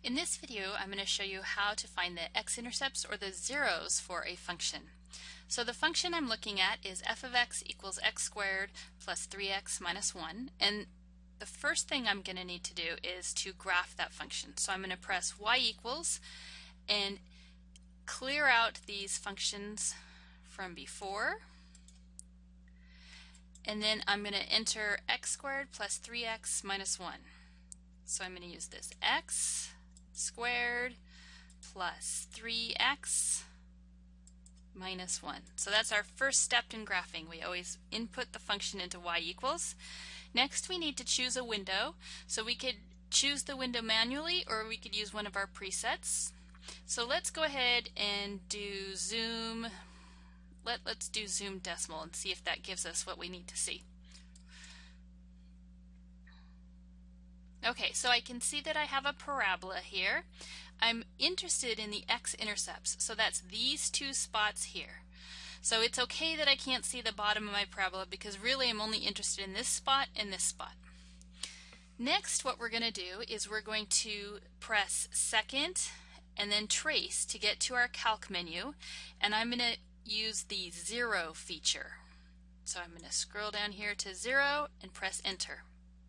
In this video, I'm going to show you how to find the x-intercepts or the zeros for a function. So the function I'm looking at is f of x equals x squared plus 3x minus 1. And the first thing I'm going to need to do is to graph that function. So I'm going to press y equals and clear out these functions from before. And then I'm going to enter x squared plus 3x minus 1. So I'm going to use this x squared plus 3x minus 1. So that's our first step in graphing. We always input the function into y equals. Next we need to choose a window. So we could choose the window manually or we could use one of our presets. So let's go ahead and do zoom. Let's do zoom decimal and see if that gives us what we need to see. Okay, so I can see that I have a parabola here. I'm interested in the x-intercepts, so that's these two spots here. So it's okay that I can't see the bottom of my parabola because really I'm only interested in this spot and this spot. Next, what we're going to do is we're going to press second and then trace to get to our calc menu, and I'm going to use the 0 feature. So I'm going to scroll down here to 0 and press enter.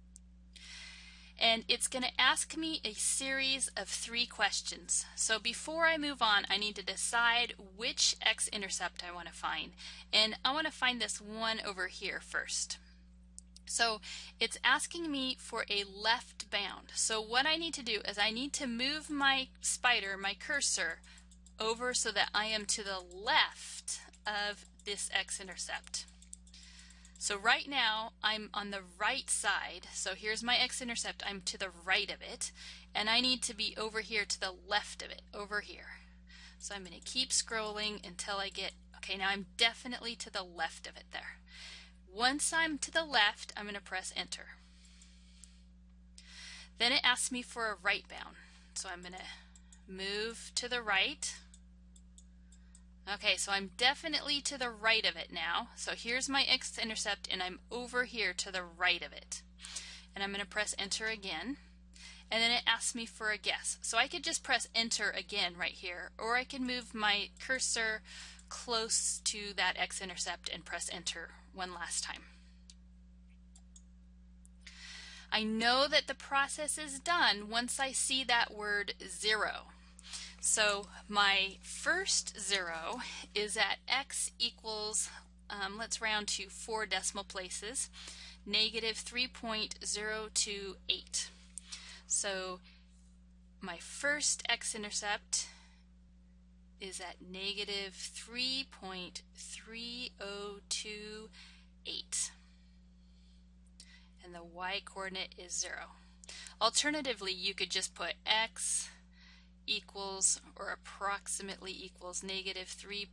And it's going to ask me a series of 3 questions. So before I move on, I need to decide which x-intercept I want to find. And I want to find this one over here first. So it's asking me for a left bound. So what I need to do is I need to move my spider, my cursor, over so that I am to the left of this x-intercept. So right now I'm on the right side, so here's my x-intercept, I'm to the right of it, and I need to be over here to the left of it, over here. So I'm going to keep scrolling until I get, okay, now I'm definitely to the left of it there. Once I'm to the left, I'm going to press enter. Then it asks me for a right bound, so I'm going to move to the right. Okay, so I'm definitely to the right of it now. So here's my x-intercept and I'm over here to the right of it. And I'm going to press enter again. And then it asks me for a guess. So I could just press enter again right here, or I can move my cursor close to that x-intercept and press enter one last time. I know that the process is done once I see that word 0. So my first 0 is at x equals, let's round to 4 decimal places, negative 3.028. So my first x-intercept is at negative 3.3028. And the y-coordinate is 0. Alternatively, you could just put x equals or approximately equals negative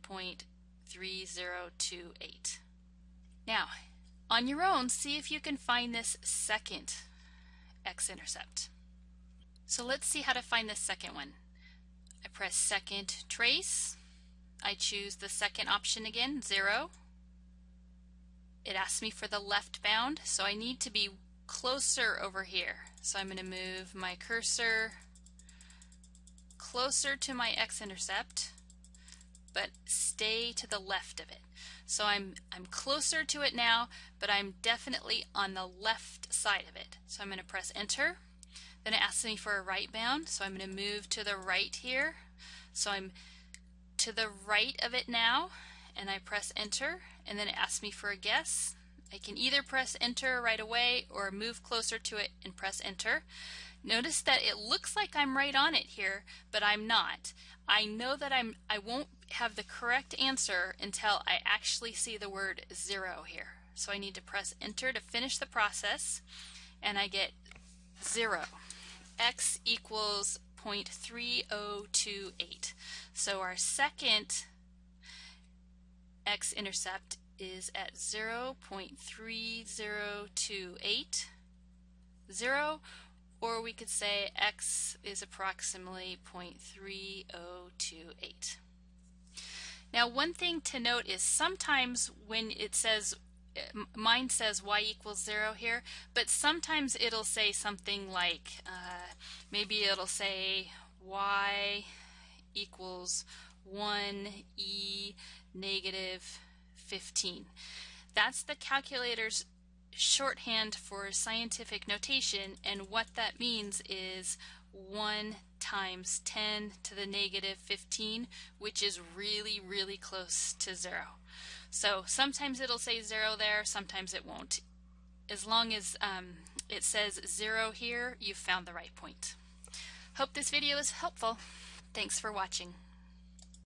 3.3028. Now, on your own, see if you can find this second x-intercept. So let's see how to find this second one. I press second trace. I choose the second option again, 0. It asks me for the left bound, so I need to be closer over here. So I'm going to move my cursor closer to my x-intercept, but stay to the left of it. So I'm closer to it now, but I'm definitely on the left side of it. So I'm going to press enter. Then it asks me for a right bound, so I'm going to move to the right here. So I'm to the right of it now, and I press enter, and then it asks me for a guess. I can either press enter right away or move closer to it and press enter. Notice that it looks like I'm right on it here, but I'm not. I know that I won't have the correct answer until I actually see the word 0 here. So I need to press enter to finish the process, and I get 0. X equals 0.3028. So our second x-intercept is at 0.3028. 0, or we could say x is approximately 0.3028. Now one thing to note is sometimes when it says mine says y equals 0 here, but sometimes it'll say something like, maybe it'll say y equals 1e negative 15. That's the calculator's shorthand for scientific notation, and what that means is 1 times 10 to the negative 15, which is really, really close to 0. So sometimes it'll say 0 there, sometimes it won't. As long as it says 0 here, you've found the right point. Hope this video is helpful. Thanks for watching.